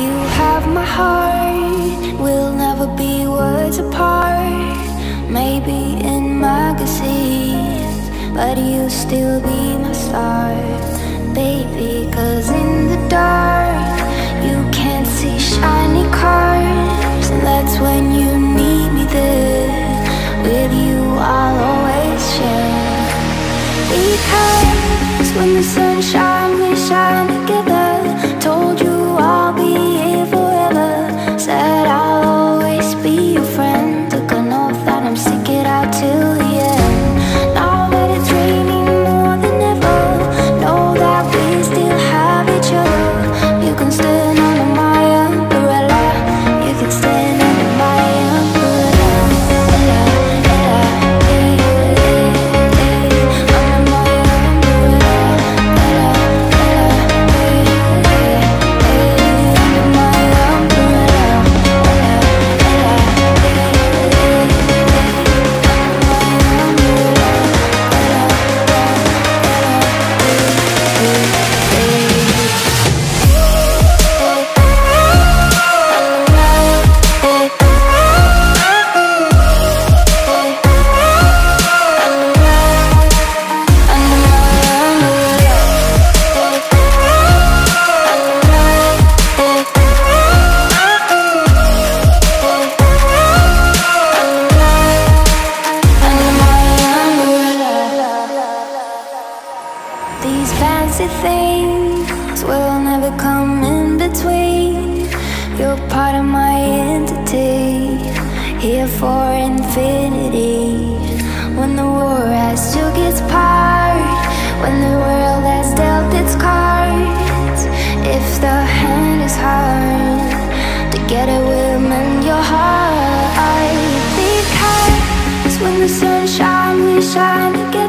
You have my heart, we'll never be words apart. Maybe in magazines, but you'll still be my star, baby. 'Cause in the dark, you can't see shiny cars, and that's when you need me there. With you I'll always share. Because when the sun shines, we shine together. Told you I'll be here forever. Said I'll always be your friend. Took an oath that I'm stick it out till the end. Now that it's raining more than ever, know that we still have each other. You can stand under my umbrella. You can stand under my umbrella. These fancy things will never come in between. You're part of my entity, here for infinity. When the war has took its part, when the world has dealt its cards, if the hand is hard, together we'll mend your heart. Because when the sun shines, we shine together.